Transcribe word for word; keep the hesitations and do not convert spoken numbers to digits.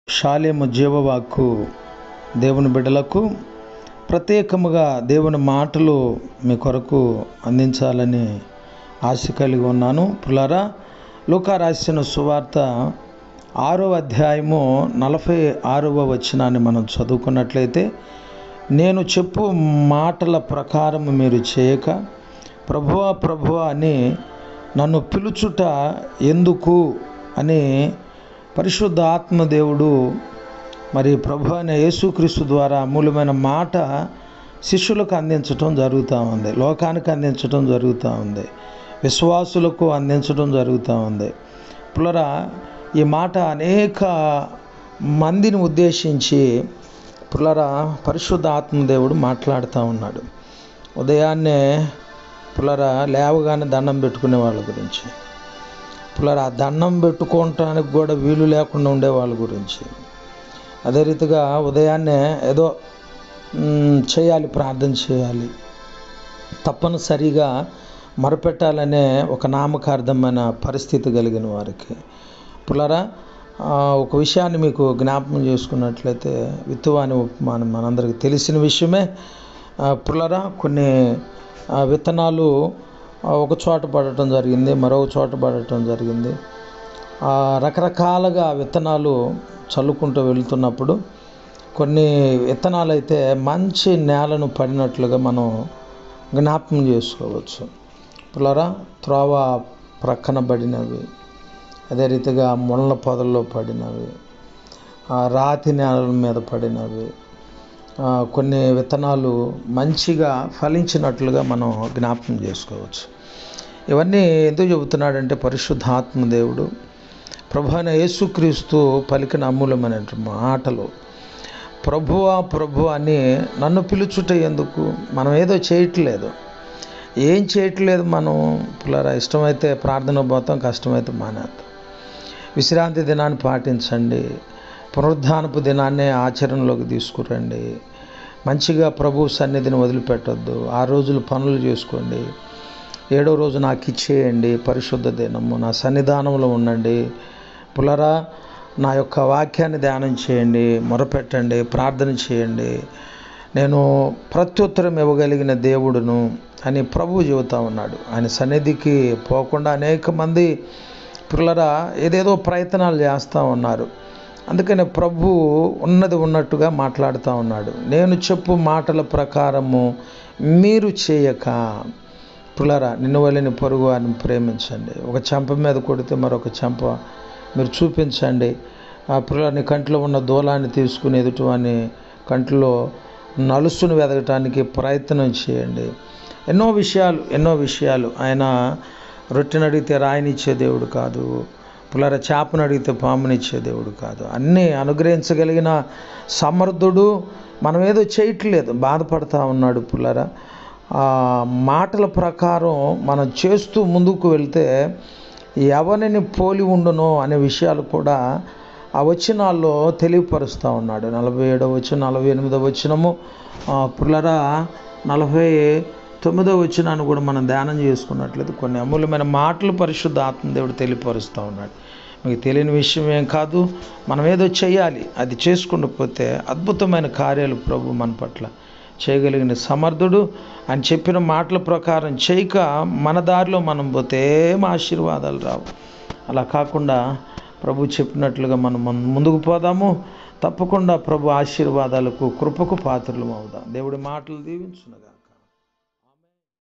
షాలేము జీవవాక్కు దేవుని బిడ్డలకు ప్రత్యేకముగా దేవుని మాటలు మీ కొరకు అందించాలని ఆశ కలిగి ఉన్నాను. పులారా, లూకా రాసిన సువార్త ఆరో అధ్యాయము నలభై ఆరవ వచనాన్ని మనం చదువుకున్నట్లయితే, నేను చెప్పు మాటల ప్రకారం మీరు చేయక ప్రభువా ప్రభువా అని నన్ను పిలుచుట ఎందుకు అని పరిశుద్ధ ఆత్మదేవుడు మరి ప్రభు అయిన యేసుక్రీస్తు ద్వారా అమూల్యమైన మాట శిష్యులకు అందించటం జరుగుతూ ఉంది, లోకానికి అందించటం జరుగుతూ ఉంది, విశ్వాసులకు అందించడం జరుగుతూ ఉంది. పులరా, ఈ మాట అనేక మందిని ఉద్దేశించి పులరా పరిశుద్ధ ఆత్మదేవుడు మాట్లాడుతూ ఉన్నాడు. ఉదయాన్నే పులరా లేవగానే దండం పెట్టుకునే వాళ్ళ గురించి, పులరా దండం పెట్టుకోవటానికి కూడా వీలు లేకుండా ఉండే వాళ్ళ గురించి, అదే రీతిగా ఉదయాన్నే ఏదో చేయాలి, ప్రార్థన చేయాలి, తప్పనిసరిగా మొరపెట్టాలనే ఒక నామకార్థమైన పరిస్థితి కలిగిన వారికి, పులరా ఒక విషయాన్ని మీకు జ్ఞాపకం చేసుకున్నట్లయితే, విత్తువాని ఉపమానం మనందరికీ తెలిసిన విషయమే. పులరా కొన్ని విత్తనాలు ఒక చోట పడటం జరిగింది, మరొక చోట పడటం జరిగింది. రకరకాలుగా విత్తనాలు చల్లుకుంటూ వెళుతున్నప్పుడు కొన్ని విత్తనాలు అయితే మంచి నేలను పడినట్లుగా మనం జ్ఞాపకం చేసుకోవచ్చు. పులరా త్రోవ ప్రక్కన పడినవి, అదే రీతిగా ముళ్ళ పొదల్లో పడినవి, రాతి నేలల మీద పడినవి, కొన్ని విత్తనాలు మంచిగా ఫలించినట్లుగా మనం జ్ఞాపకం చేసుకోవచ్చు. ఇవన్నీ ఎందుకు చెబుతున్నాడంటే, పరిశుద్ధాత్మ దేవుడు ప్రభు అయిన యేసుక్రీస్తు పలికిన అమూల్యమైన మాటలు. ప్రభువా ప్రభు అని నన్ను పిలుచుట ఎందుకు? మనం ఏదో చేయట్లేదు, ఏం చేయట్లేదు మనం. పులారా, ఇష్టమైతే ప్రార్థన పోతాం, కష్టమైతే మానేద్దాం. విశ్రాంతి దినాన్ని పాటించండి, పునరుద్ధానపు దినాన్నే ఆచరణలోకి తీసుకురండి. మంచిగా ప్రభు సన్నిధిని వదిలిపెట్టొద్దు. ఆ రోజులు పనులు చేసుకోండి, ఏడో రోజు నాకు ఇచ్చేయండి, పరిశుద్ధ దినము నా సన్నిధానంలో ఉండండి. పులరా, నా యొక్క వాక్యాన్ని ధ్యానం చేయండి, మొరపెట్టండి, ప్రార్థన చేయండి, నేను ప్రత్యుత్తరం ఇవ్వగలిగిన దేవుడును అని ప్రభువు చెబుతూ ఉన్నాడు. ఆయన సన్నిధికి పోకుండా అనేక మంది పులరా ఏదేదో ప్రయత్నాలు చేస్తూ ఉన్నారు. అందుకని ప్రభు ఉన్నది ఉన్నట్టుగా మాట్లాడుతూ ఉన్నాడు. నేను చెప్పు మాటల ప్రకారము మీరు చేయక, పులరా నిన్ను వల్లిని పొరుగు వారిని ప్రేమించండి. ఒక చెంప మీద కొడితే మరొక చెంప మీరు చూపించండి. ఆ పులరా, నీ కంట్లో ఉన్న దూలాన్ని తీసుకుని ఎదుటివాని కంట్లో నలుసును వెదగటానికి ప్రయత్నం చేయండి. ఎన్నో విషయాలు ఎన్నో విషయాలు ఆయన రొట్టెని అడిగితే రాయినిచ్చే దేవుడు కాదు, పులరా చేపను అడిగితే పామునిచ్చే దేవుడు కాదు. అన్నీ అనుగ్రహించగలిగిన సమర్థుడు. మనం ఏదో చేయట్లేదు, బాధపడతా ఉన్నాడు. పులరా, ఆ మాటల ప్రకారం మనం చేస్తూ ముందుకు వెళ్తే ఎవరిని పోలి ఉండునో అనే విషయాలు కూడా ఆ వచనాల్లో తెలియపరుస్తూ ఉన్నాడు. నలభై ఏడవ వచనం, నలభై ఎనిమిదవ వచనము, పులరా నలభై తొమ్మిదవ వచనాన్ని కూడా మనం ధ్యానం చేసుకున్నట్లయితే కొన్ని అమూల్యమైన మాటలు పరిశుద్ధ ఆత్మదేవుడు తెలియపరుస్తూ ఉన్నాడు. మీకు తెలియని విషయం ఏం కాదు, మనం ఏదో చేయాలి, అది చేసుకుంటూ అద్భుతమైన కార్యాలు ప్రభు మన పట్ల చేయగలిగిన సమర్థుడు. అని చెప్పిన మాటల ప్రకారం చేయక మన దారిలో మనం పోతే ఏం ఆశీర్వాదాలు రావు. అలా కాకుండా ప్రభు చెప్పినట్లుగా మనం ముందుకు పోదాము. తప్పకుండా ప్రభు ఆశీర్వాదాలకు, కృపకు పాత్రలు అవుదాం. దేవుడి మాటలు దీవించునుగా.